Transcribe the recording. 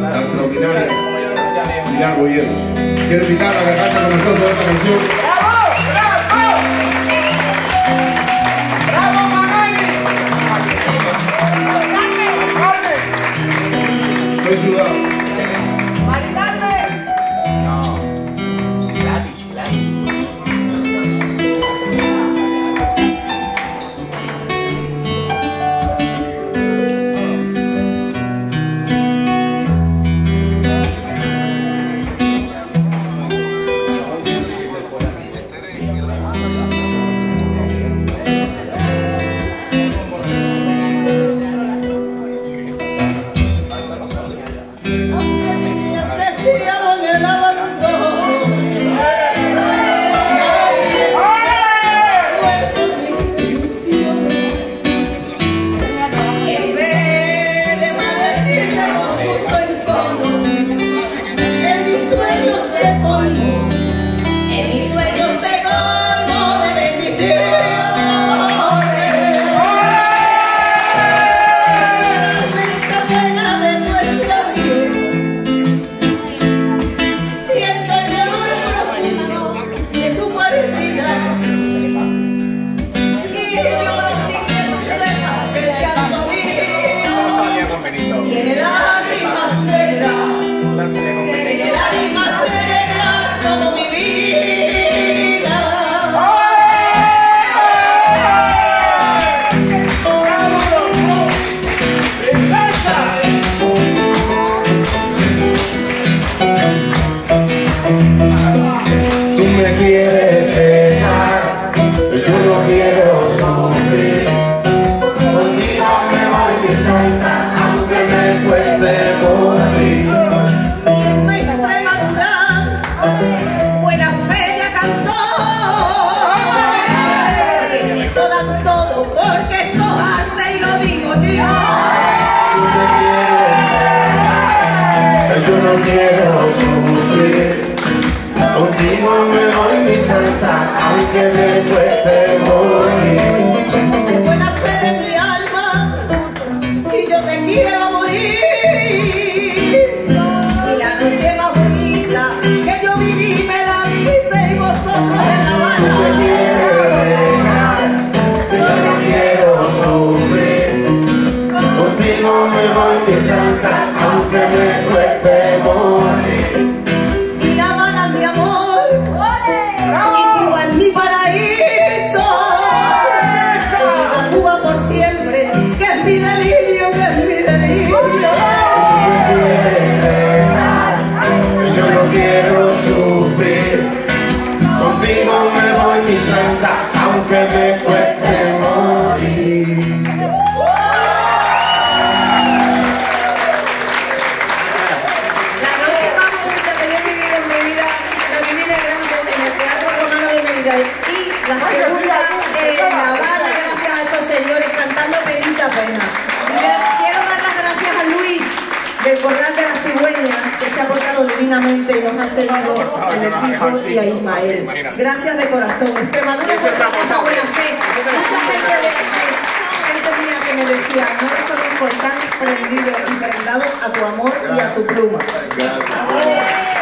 la extraordinaria Pilar Boyeros. Quiero invitar a que cante con nosotros esta canción. ¡Bravo! ¡Bravo! ¡Bravo, Manoli! Estoy sudado. del Corral de las Cigüeñas, que se ha portado divinamente y nos ha cedido el equipo, y a Ismael. Gracias de corazón. Extremadura por esa buena fe. Mucha gente mía que me decía, no les conozco, están prendidos y prendados a tu amor y a tu pluma. Gracias.